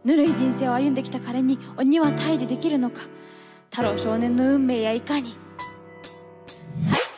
ぬるい人生を歩んできた彼に鬼は退治できるのか。太郎少年の運命やいかに。はい。